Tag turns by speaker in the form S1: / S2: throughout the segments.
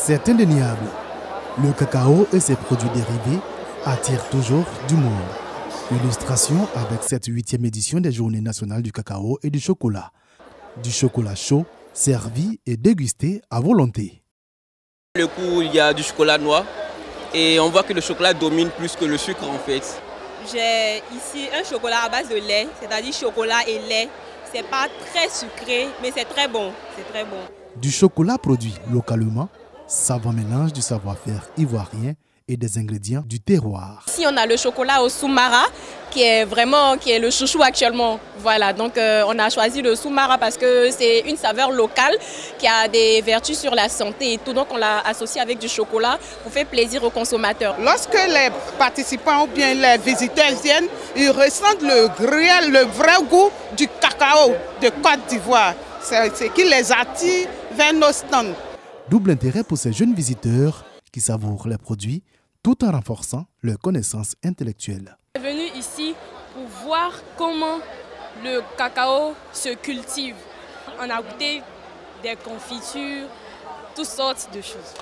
S1: C'est indéniable. Le cacao et ses produits dérivés attirent toujours du monde. Illustration avec cette 8e édition des Journées nationales du cacao et du chocolat. Du chocolat chaud, servi et dégusté à volonté.
S2: Le coup, il y a du chocolat noir et on voit que le chocolat domine plus que le sucre en fait.
S3: J'ai ici un chocolat à base de lait, c'est-à-dire chocolat et lait. C'est pas très sucré, mais c'est très bon. C'est très bon.
S1: Du chocolat produit localement, savant mélange du savoir-faire ivoirien et des ingrédients du terroir.
S3: Ici, on a le chocolat au Soumara qui est le chouchou actuellement. Voilà, donc on a choisi le Soumara parce que c'est une saveur locale qui a des vertus sur la santé et tout. Donc on l'a associé avec du chocolat pour faire plaisir aux consommateurs.
S4: Lorsque les participants ou bien les visiteurs viennent, ils ressentent le vrai goût du cacao de Côte d'Ivoire. C'est ce qui les attire vers nos stands.
S1: Double intérêt pour ces jeunes visiteurs qui savourent les produits tout en renforçant leurs connaissances intellectuelles.
S5: Je suis venu ici pour voir comment le cacao se cultive. On a goûté des confitures, toutes sortes de choses.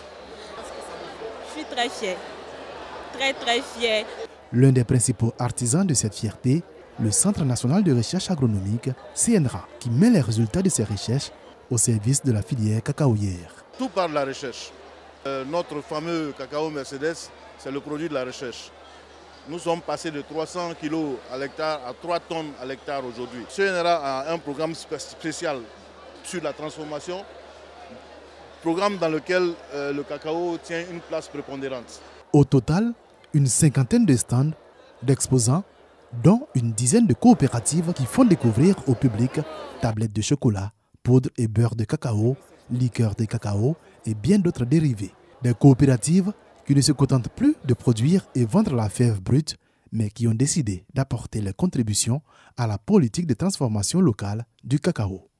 S3: Je suis très fière, très fière.
S1: L'un des principaux artisans de cette fierté, le Centre national de recherche agronomique, CNRA, qui met les résultats de ses recherches au service de la filière cacaoyère.
S6: Tout part de la recherche. Notre fameux cacao Mercedes, c'est le produit de la recherche. Nous sommes passés de 300 kg à l'hectare à 3 tonnes à l'hectare aujourd'hui. CNRA a un programme spécial sur la transformation, programme dans lequel le cacao tient une place prépondérante.
S1: Au total, une cinquantaine de stands d'exposants, dont une dizaine de coopératives qui font découvrir au public tablettes de chocolat, poudre et beurre de cacao, liqueur de cacao et bien d'autres dérivés. Des coopératives qui ne se contentent plus de produire et vendre la fève brute, mais qui ont décidé d'apporter leurs contributions à la politique de transformation locale du cacao.